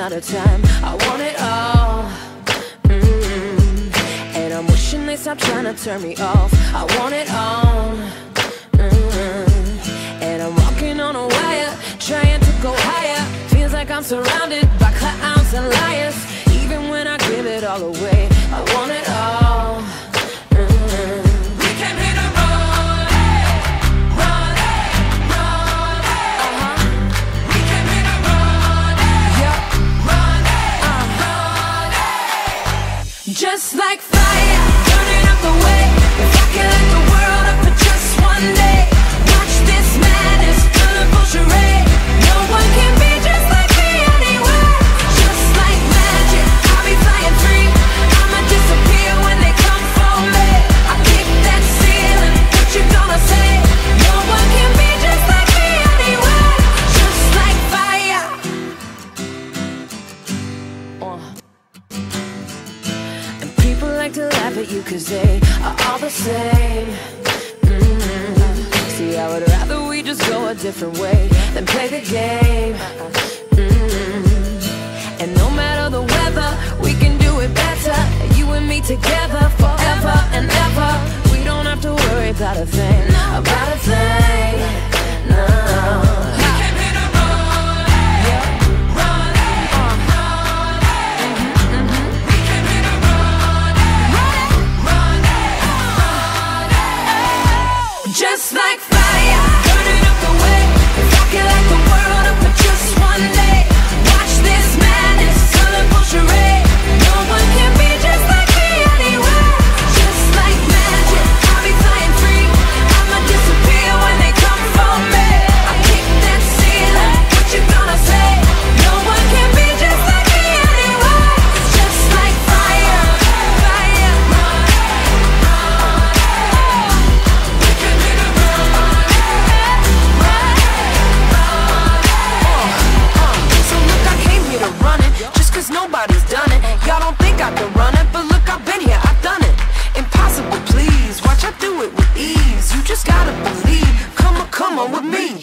out of time. I want it all. And I'm wishing they stop trying to turn me off. I want it all. And I'm walking on a wire, trying to go higher. Feels like I'm surrounded by clowns and liars. Even when I give it all away, I want it all. We came here to run, run, run. We came here to run, run, run. Just like fire, burning up the way. If I could light the world up for just one day, watch this madness, colorful charade. No one can be just like me anywhere. Just like magic, I'll be flying free. I'ma disappear when they come for me. I kick that ceiling, what you gonna say? No one can be just like me anywhere. Just like fire. And people like to laugh at you 'cause they are all the same. See, I would rather we just go a different way than play the game. And no matter the weather, we can do it better. You and me together forever and ever. We don't have to worry about a thing, about a thing. No. We came here to run, run, run. We came here to run, run, run. Just like fire, burning up the way. If I could light the world up for just one day, watch this madness, colorful charade. No one can be just like me anywhere. Just like magic, I'll be flying free. I'ma disappear when they come for me. I kick that ceiling, what you gonna say? No one can be just like me anywhere. Just like fire, fire. We came here to run, So look, I came here to run it, just 'cause nobody's done it. Y'all don't think I can run it, but look, I've been here, I've done it. Impossible, please, watch I do it with ease. You just gotta believe, come on with me.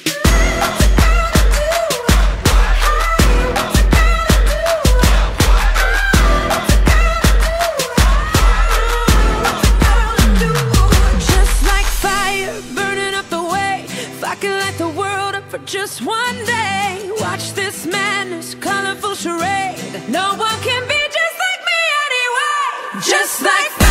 Just like fire, burning up the way. If I could light the world up for just one day, watch this madness, colorful charade. No one can be just like me anyway. Just like